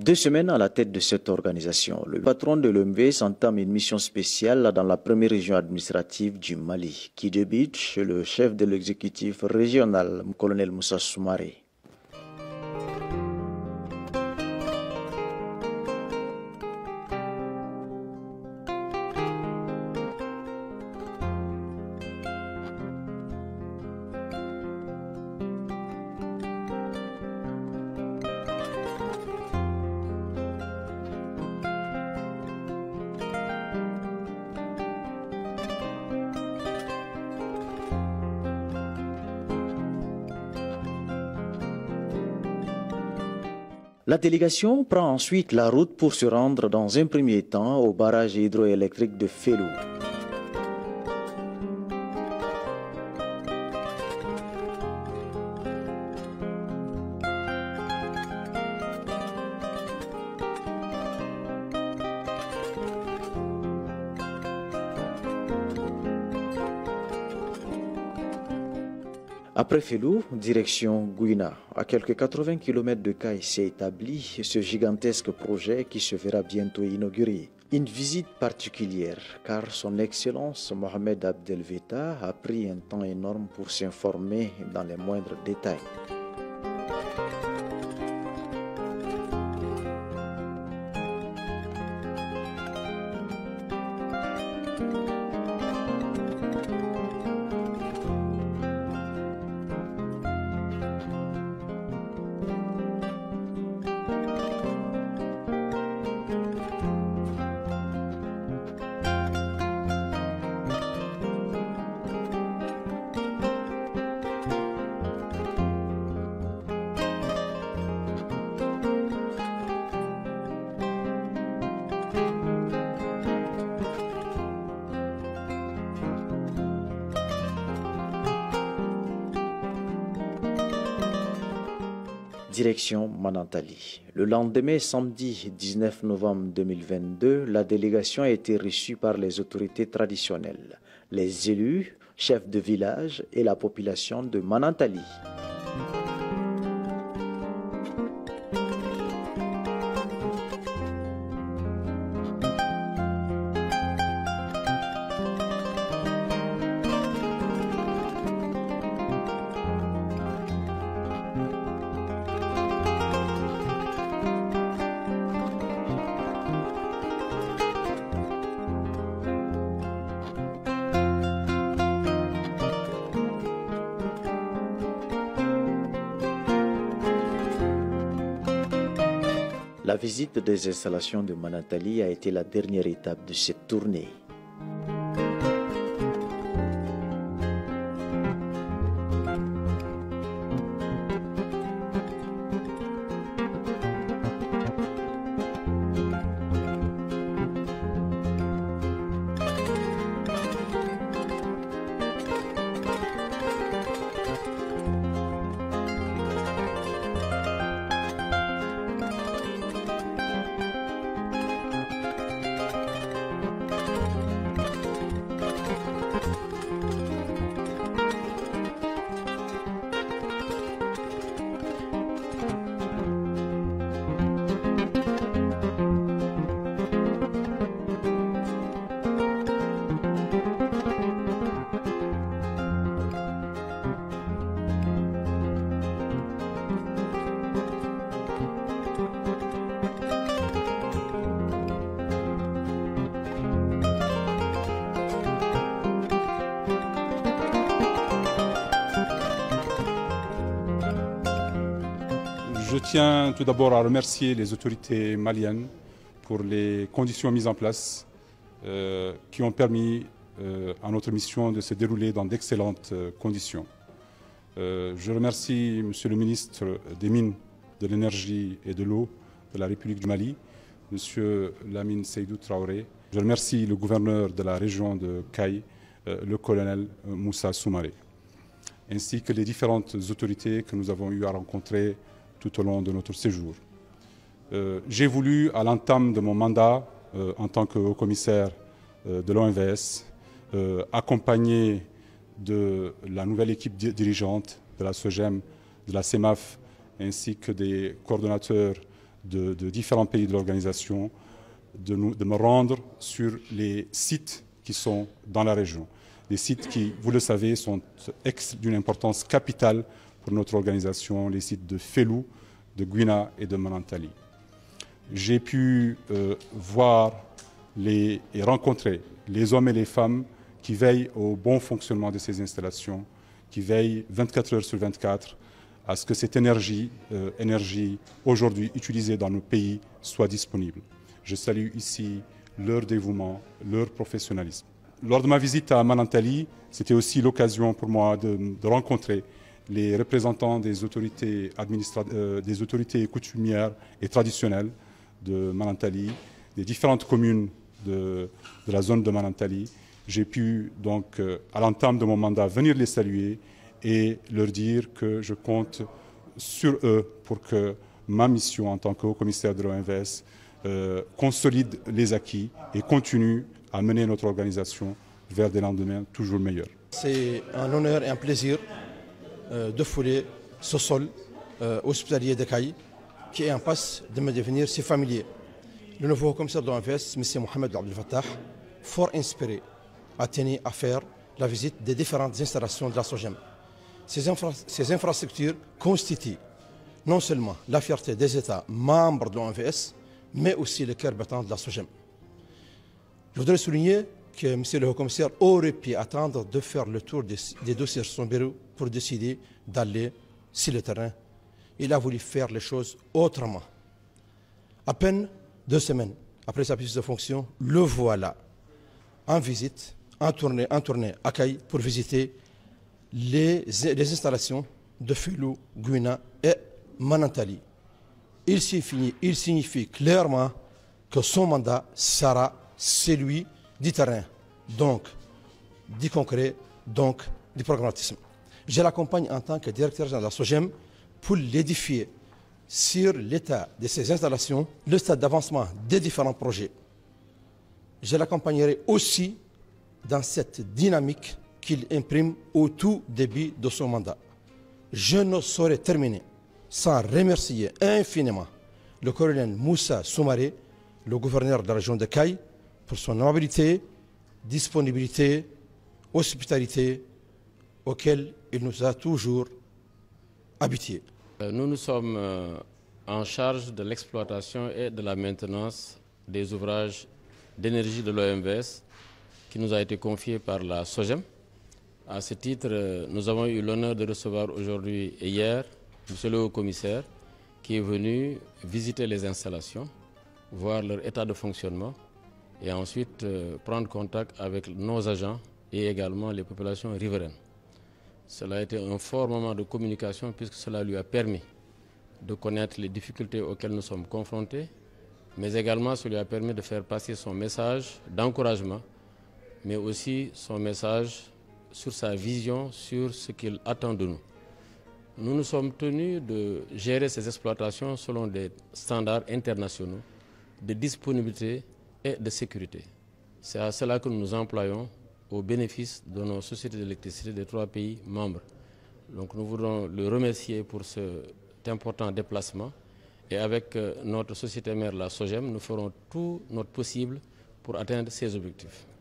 2 semaines à la tête de cette organisation, le patron de l'OMVS entame une mission spéciale dans la première région administrative du Mali, qui débute chez le chef de l'exécutif régional, le colonel Moussa Soumaré. La délégation prend ensuite la route pour se rendre dans un premier temps au barrage hydroélectrique de Fellou. Après Fellou, direction Gouina. À quelques 80 km de Caille s'est établi ce gigantesque projet qui se verra bientôt inauguré. Une visite particulière car son Excellence Mohamed Abdel Vetta a pris un temps énorme pour s'informer dans les moindres détails. Direction Manantali. Le lendemain, samedi 19 novembre 2022, la délégation a été reçue par les autorités traditionnelles, les élus, chefs de village et la population de Manantali. La visite des installations de Manantali a été la dernière étape de cette tournée. Je tiens tout d'abord à remercier les autorités maliennes pour les conditions mises en place qui ont permis à notre mission de se dérouler dans d'excellentes conditions. Je remercie Monsieur le ministre des Mines, de l'Énergie et de l'Eau de la République du Mali, Monsieur Lamine Seydou Traoré. Je remercie le gouverneur de la région de Caille, le colonel Moussa Soumaré, ainsi que les différentes autorités que nous avons eu à rencontrer tout au long de notre séjour. J'ai voulu, à l'entame de mon mandat en tant que haut-commissaire de l'OMVS, accompagné de la nouvelle équipe dirigeante de la SOGEM, de la CEMAF, ainsi que des coordonnateurs de différents pays de l'organisation, de me rendre sur les sites qui sont dans la région. Des sites qui, vous le savez, sont d'une importance capitale pour notre organisation, les sites de Fellou, de Guina et de Manantali. J'ai pu voir et rencontrer les hommes et les femmes qui veillent au bon fonctionnement de ces installations, qui veillent 24 heures sur 24 à ce que cette énergie aujourd'hui utilisée dans nos pays soit disponible. Je salue ici leur dévouement, leur professionnalisme. Lors de ma visite à Manantali, c'était aussi l'occasion pour moi de rencontrer les représentants des autorités coutumières et traditionnelles de Manantali, des différentes communes de la zone de Manantali. J'ai pu donc, à l'entame de mon mandat, venir les saluer et leur dire que je compte sur eux pour que ma mission en tant que haut-commissaire de l'OMVS consolide les acquis et continue à mener notre organisation vers des lendemains toujours meilleurs. C'est un honneur et un plaisir de fouler ce sol hospitalier de Caille qui est en passe de me devenir si familier. Le nouveau commissaire de l'OMVS, M. Mohamed Abdel Fattah, fort inspiré, a tenu à faire la visite des différentes installations de la SOGEM. Ces infrastructures constituent non seulement la fierté des États membres de l'OMVS, mais aussi le cœur battant de la SOGEM. Je voudrais souligner que M. le haut-commissaire aurait pu attendre de faire le tour des dossiers sur son bureau pour décider d'aller sur le terrain. Il a voulu faire les choses autrement. À peine 2 semaines après sa prise de fonction, le voilà en visite, en tournée à Caille pour visiter les installations de Fellou, Guina et Manantali. Il signifie clairement que son mandat sera celui du terrain, donc du concret, donc du pragmatisme. Je l'accompagne en tant que directeur général de la SOGEM pour l'édifier sur l'état de ces installations, le stade d'avancement des différents projets. Je l'accompagnerai aussi dans cette dynamique qu'il imprime au tout début de son mandat. Je ne saurais terminer sans remercier infiniment le colonel Moussa Soumaré, le gouverneur de la région de Caille, pour son amabilité, disponibilité, hospitalité auquel il nous a toujours habitués. Nous nous sommes en charge de l'exploitation et de la maintenance des ouvrages d'énergie de l'OMVS qui nous a été confié par la SOGEM. À ce titre, nous avons eu l'honneur de recevoir aujourd'hui et hier M. le haut-commissaire qui est venu visiter les installations, voir leur état de fonctionnement et ensuite prendre contact avec nos agents et également les populations riveraines. Cela a été un fort moment de communication puisque cela lui a permis de connaître les difficultés auxquelles nous sommes confrontés, mais également cela lui a permis de faire passer son message d'encouragement, mais aussi son message sur sa vision, sur ce qu'il attend de nous. Nous nous sommes tenus de gérer ces exploitations selon des standards internationaux de disponibilité et de sécurité. C'est à cela que nous nous employons au bénéfice de nos sociétés d'électricité des 3 pays membres. Donc nous voudrons le remercier pour cet important déplacement et avec notre société mère, la SOGEM, nous ferons tout notre possible pour atteindre ces objectifs.